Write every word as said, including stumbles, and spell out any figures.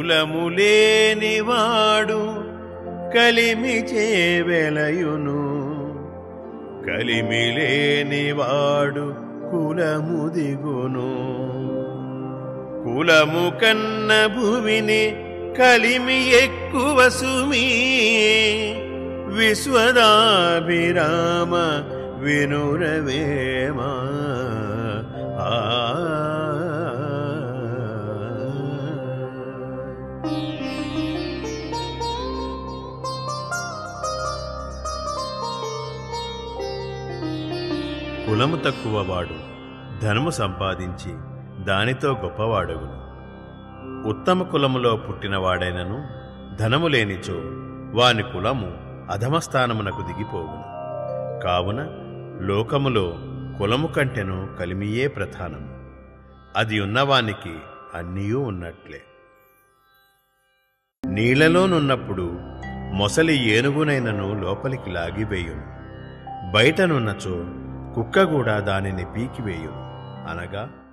కులములేనివాడు కలిమి చేవెలయును, కలిమిలేనివాడు కులము దిగును. కులము కన్న భువిని కలిమి ఎక్కువ సుమీ, విశ్వదాభిరామ వినురవేమా. ఆ కులము తక్కువవాడు ధనము సంపాదించి దానితో గొప్పవాడగును. ఉత్తమ కులములో పుట్టినవాడైనను ధనము లేనిచో వాని కులము అధమస్థానమునకు దిగిపోవును. కావున లోకములో కులము కంటెను కలిమియే ప్రధానము. అది ఉన్నవానికి అన్నీయూ ఉన్నట్లే. నీళ్లలోనున్నప్పుడు మొసలి ఏనుగునైనను లోపలికి లాగివేయును, బయటనున్నచో కుక్క కూడా దానిని పీకివేయును. అనగా